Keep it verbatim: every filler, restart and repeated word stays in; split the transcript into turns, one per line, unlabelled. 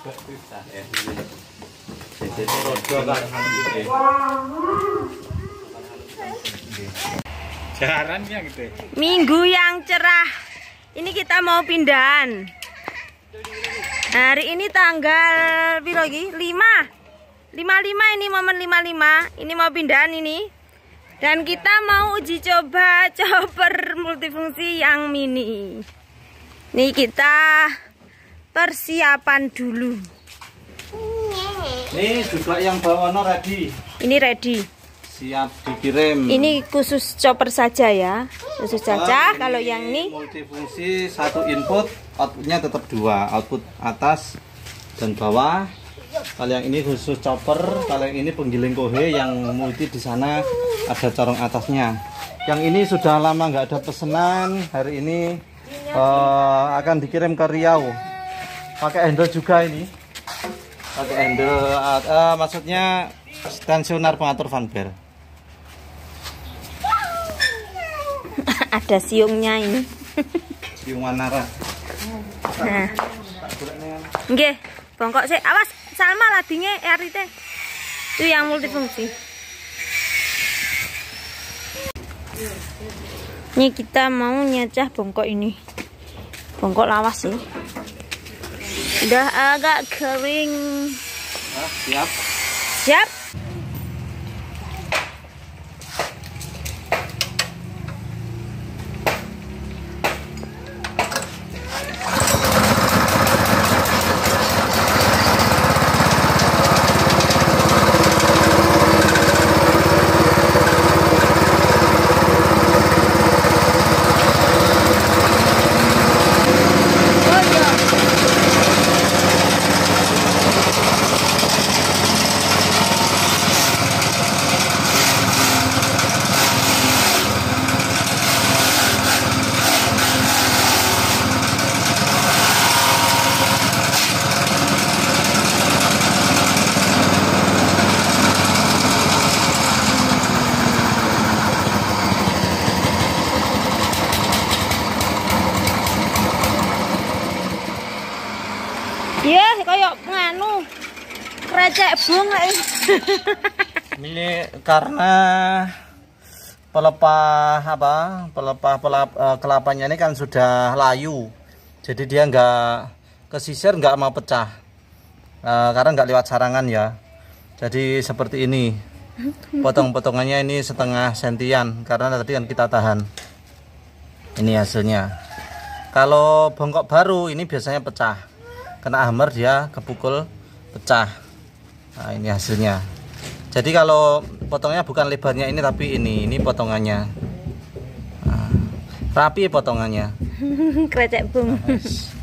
Jarannya gitu.
Minggu yang cerah. Ini kita mau pindahan. Hari ini tanggal piro iki? lima. lima puluh lima ini momen lima puluh lima. Ini mau pindahan ini. Dan kita mau uji coba chopper multifungsi yang mini. Nih kita persiapan dulu.
Ini juga yang bawa ready.
Ini ready.
Siap dikirim.
Ini khusus chopper saja ya. Khusus saja. Oh, kalau yang ini
multifungsi, satu input, outputnya tetap dua. Output atas dan bawah. Kalau yang ini khusus chopper, kalau yang ini penggiling kohe yang multi di sana ada corong atasnya. Yang ini sudah lama nggak ada pesanan, hari ini uh, akan dikirim ke Riau. Pakai handle juga ini, pakai handle, uh, uh, maksudnya tensioner pengatur fan bar.
Ada siungnya ini.
Siung Wanara.
Nah. Nggih, bongkok sih. Awas, Salma ladinya R I T. Itu yang multifungsi. Ini kita mau nyacah bongkok ini. Bongkok lawas sih. Udah agak kering.
Nah, siap.
Siap. Ya, kayak nganu krecek bung.
Ini karena pelepah apa? Pelepah pelap, uh, kelapanya ini kan sudah layu. Jadi dia nggak kesisir, nggak mau pecah. Uh, karena nggak lewat sarangan ya. Jadi seperti ini. Potong-potongannya ini setengah sentian karena tadi kan kita tahan. Ini hasilnya. Kalau bongkok baru ini biasanya pecah. Kena hammer dia kepukul pecah. Nah, ini hasilnya. Jadi kalau potongnya bukan lebarnya ini tapi ini ini potongannya. Nah, rapi potongannya.
Krecek bung.
Nah,